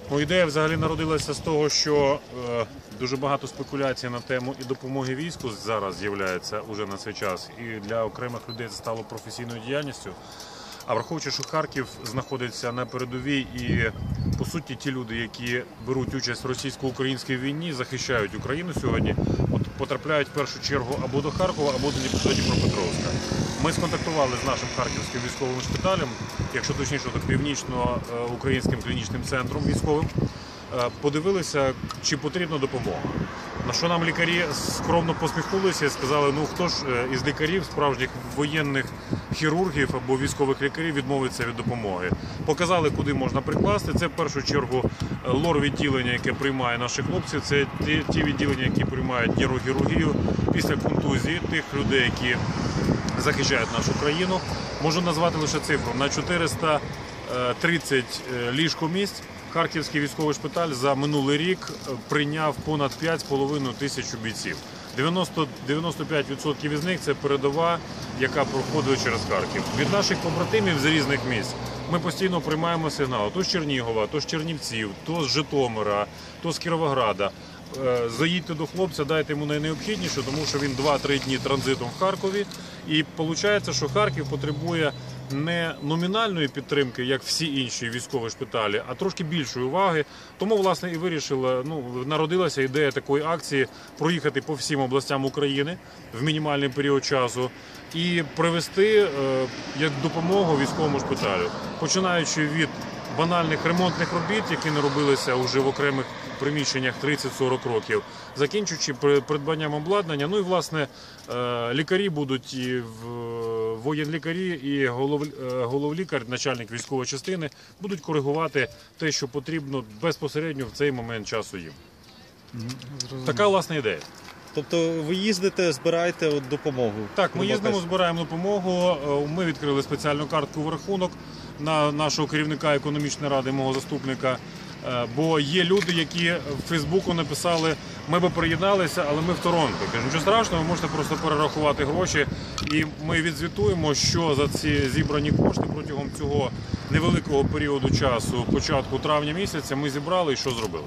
Ну, ідея взагалі народилася з того, що дуже багато спекуляцій на тему і допомоги війську зараз з'являється уже на цей час. І для окремих людей це стало професійною діяльністю. А враховуючи, що Харків знаходиться на передовій і, по суті, ті люди, які беруть участь в російсько-українській війні, захищають Україну сьогодні, потрапляють в першу чергу або до Харкова, або до Дніпропетровська. Ми сконтактували з нашим харківським військовим шпиталем, якщо точніше, так північно-українським клінічним центром військовим, подивилися, чи потрібна допомога. На що нам лікарі скромно посміхнулися і сказали, ну хто ж із лікарів, справжніх воєнних хірургів або військових лікарів відмовиться від допомоги. Показали, куди можна прикласти. Це в першу чергу лор-відділення, яке приймає наших хлопців. Це ті відділення, які приймають нейрохірургію після контузії тих людей, які захищають нашу країну. Можу назвати лише цифру. На 430 ліжкомісць Харківський військовий шпиталь за минулий рік прийняв понад 5,5 тисяч бійців. 95% із них – це передова, яка проходить через Харків. Від наших побратимів з різних місць ми постійно приймаємо сигнал. То з Чернігова, то з Чернівців, то з Житомира, то з Кіровограда. Заїдьте до хлопця, дайте йому найнеобхідніше, тому що він 2-3 дні транзитом в Харкові. І виходить, що Харків потребує не номінальної підтримки, як всі інші військові шпиталі, а трошки більшої уваги. Тому, власне, і вирішила, народилася ідея такої акції проїхати по всім областям України в мінімальний період часу і привести як допомогу військовому шпиталю, починаючи від банальних ремонтних робіт, які не робилися вже в окремих приміщеннях 30-40 років, закінчуючи придбанням обладнання. Ну і, власне, лікарі будуть, і воєнлікарі, і головлікар, начальник військової частини будуть коригувати те, що потрібно безпосередньо в цей момент часу їм. Така, власне, ідея. Тобто ви їздите, збираєте допомогу? Так, ми їздимо, збираємо допомогу. Ми відкрили спеціальну картку в рахунок на нашого керівника економічної ради, мого заступника. Бо є люди, які в Фейсбуку написали, ми би приєдналися, але ми в Торонто. Кажуть, нічого страшного, ви можете просто перерахувати гроші. І ми відзвітуємо, що за ці зібрані кошти протягом цього невеликого періоду часу, початку травня місяця, ми зібрали і що зробили.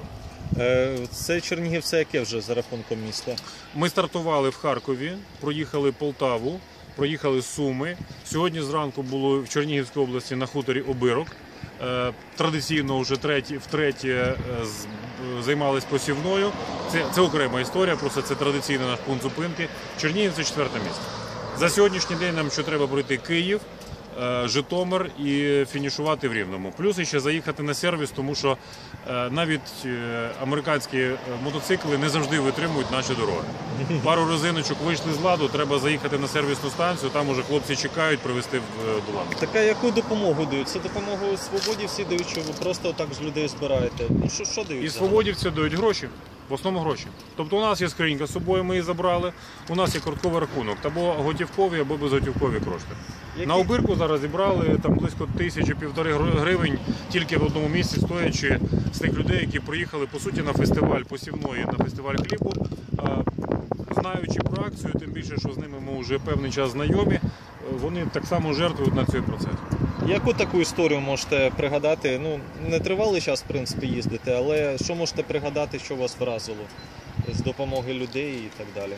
Це Чернігів, це яке вже за рахунком міста? Ми стартували в Харкові, проїхали Полтаву, проїхали Суми. Сьогодні зранку було в Чернігівській області на хуторі Обирок. Традиційно вже втретє займались посівною. Це окрема історія, просто це традиційний наш пункт зупинки. Чернігів – це 4-те місце. За сьогоднішній день нам ще треба пройти Київ, Житомир і фінішувати в Рівному. Плюс ще заїхати на сервіс, тому що навіть американські мотоцикли не завжди витримують наші дороги. Пару резиночок вийшли з ладу, треба заїхати на сервісну станцію, там уже хлопці чекають привезти до ладу. Так, а яку допомогу дають? Це допомогу свободівці дають, що ви просто так з людей збираєте? Ну, що дають? І свободівці дають гроші. В основному гроші. Тобто у нас є скринька з собою, ми її забрали, у нас є картковий рахунок, або готівкові, або безготівкові кошти. На Обирку зараз зібрали там близько 1000–1500 гривень тільки в одному місці, стоячи з тих людей, які приїхали, по суті, на фестиваль посівної, на фестиваль хлібу, знаючи про акцію, тим більше, що з ними ми вже певний час знайомі, вони так само жертвують на цей процес. Яку таку історію можете пригадати? Ну, не тривалий час, в принципі, їздити, але що можете пригадати, що вас вразило з допомоги людей і так далі?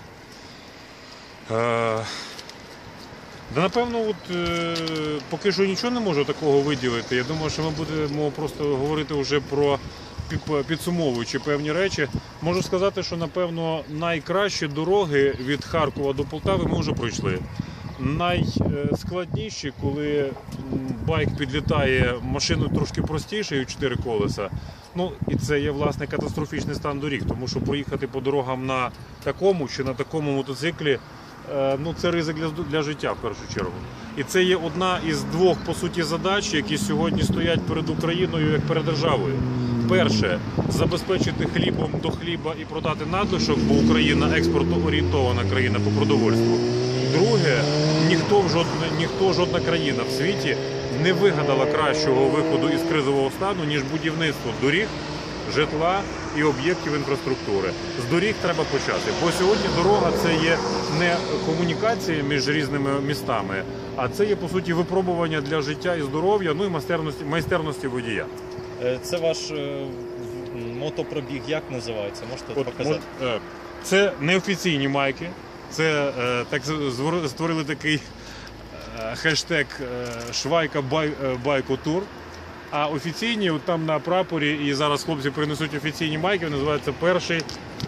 Напевно, поки що нічого не можу такого виділити. Я думаю, що ми будемо просто говорити вже про підсумовуючи певні речі. Можу сказати, що, напевно, найкращі дороги від Харкова до Полтави ми вже пройшли. Найскладніші, коли байк підлітає машиною трошки простішою, 4 колеса. Ну, і це є, власне, катастрофічний стан доріг, тому що проїхати по дорогам на такому чи на такому мотоциклі, ну, це ризик для життя, в першу чергу. І це є одна із двох, по суті, задач, які сьогодні стоять перед Україною, як перед державою. Перше – забезпечити хлібом до хліба і продати надлишок, бо Україна експортоорієнтована країна по продовольству. Друге, жодна країна в світі не вигадала кращого виходу із кризового стану, ніж будівництво доріг, житла і об'єктів інфраструктури. З доріг треба почати. Бо сьогодні дорога – це є не комунікація між різними містами, а це є, по суті, випробування для життя і здоров'я, ну і майстерності водія. Це ваш мотопробіг як називається? Можете От, показати? Це неофіційні майки. Це створили такий хештег Швайка Байкотур. А офіційні, от там на прапорі, і зараз хлопці принесуть офіційні майки, називається перший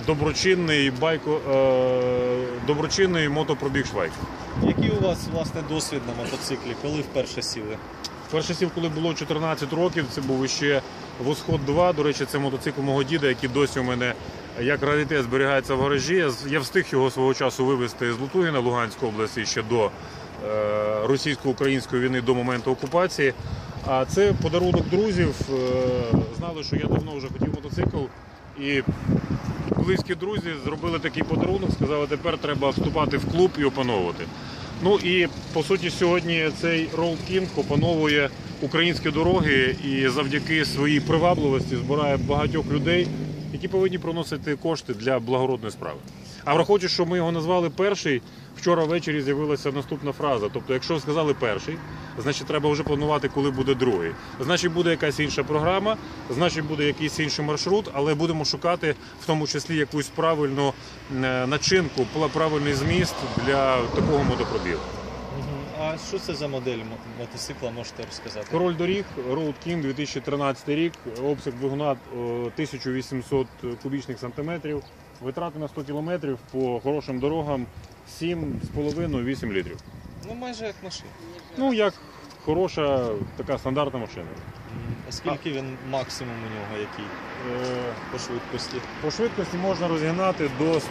доброчинний мотопробіг Швайка. Який у вас власне досвід на мотоциклі? Коли вперше сіли? Перший сів, коли було 14 років, це був ще Восход 2. До речі, це мотоцикл мого діда, який досі у мене як раритет зберігається в гаражі. Я встиг його свого часу вивезти з Лутугіна, Луганської області, ще до російсько-української війни, до моменту окупації. А це подарунок друзів. Знали, що я давно вже хотів мотоцикл. І близькі друзі зробили такий подарунок, сказали, тепер треба вступати в клуб і опановувати. Ну і по суті сьогодні цей Road King опановує українські дороги і завдяки своїй привабливості збирає багатьох людей, які повинні приносити кошти для благородної справи. А враховуючи, що ми його назвали перший, вчора ввечері з'явилася наступна фраза. Тобто, якщо сказали перший, значить треба вже планувати, коли буде другий. Значить буде якась інша програма, значить буде якийсь інший маршрут, але будемо шукати в тому числі якусь правильну начинку, правильний зміст для такого мотопробігу. А що це за модель мотоцикла, можете розказати? Король доріг, Road King, 2013 рік, обсяг двигуна 1800 кубічних сантиметрів, витрати на 100 кілометрів по хорошим дорогам 7,5-8 літрів. Ну майже як машина. Ну, як хороша така стандартна машина. А скільки він максимум у нього, який по швидкості? По швидкості можна розігнати до 170-180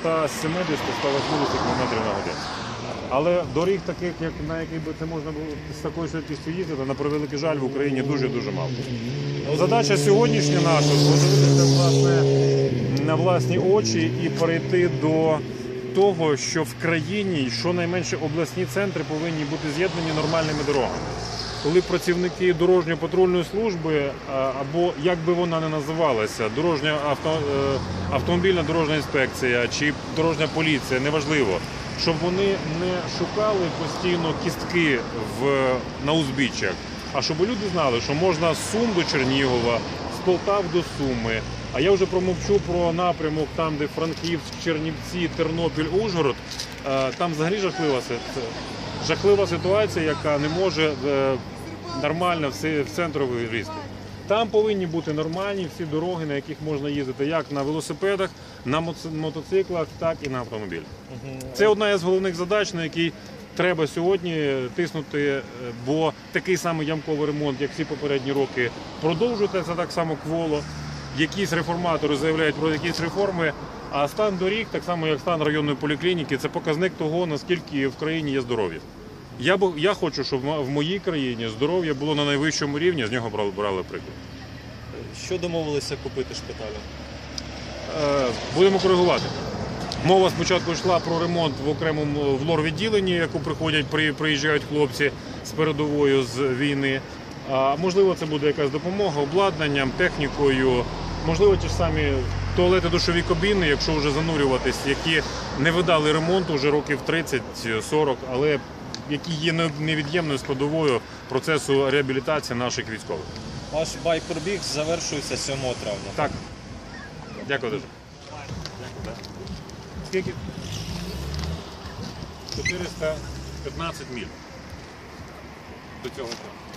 км на годину. Але доріг таких, на яких би це можна було з такою швидкістю їздити, на превеликий жаль, в Україні дуже-дуже мало. Задача сьогоднішня наша – подивитися власне на власні очі і перейти до того, що в країні щонайменше обласні центри повинні бути з'єднані нормальними дорогами. Коли працівники дорожньо-патрульної служби, або як би вона не називалася, автомобільна дорожня інспекція чи дорожня поліція, неважливо, щоб вони не шукали постійно кістки на узбіччях, а щоб люди знали, що можна з Сум до Чернігова, з Полтав до Суми, а я вже промовчу про напрямок там, де Франківськ, Чернівці, Тернопіль, Ужгород, там взагалі жахлива ситуація, яка не може нормально в центр виїзти. Там повинні бути нормальні всі дороги, на яких можна їздити як на велосипедах, на мотоциклах, так і на автомобілях. Це одна із головних задач, на якій треба сьогодні тиснути, бо такий самий ямковий ремонт, як всі попередні роки, продовжується так само кволо. Якісь реформатори заявляють про якісь реформи, а стан доріг, так само як стан районної поліклініки, це показник того, наскільки в країні є здоров'я. Я хочу, щоб в моїй країні здоров'я було на найвищому рівні, з нього брали приклад. Що домовилися купити шпиталю? Будемо коригувати. Мова спочатку йшла про ремонт в окремому лор-відділенні, яку приїжджають хлопці з передовою з війни. Можливо, це буде якась допомога обладнанням, технікою, можливо, ті ж самі туалети, душові кабіни, якщо вже занурюватись, які не видали ремонту вже років 30-40, але які є невід'ємною складовою процесу реабілітації наших військових. Ваш байк-пробіг завершується 7 травня. Так. Дякую дуже. Скільки? 415 міль до цього.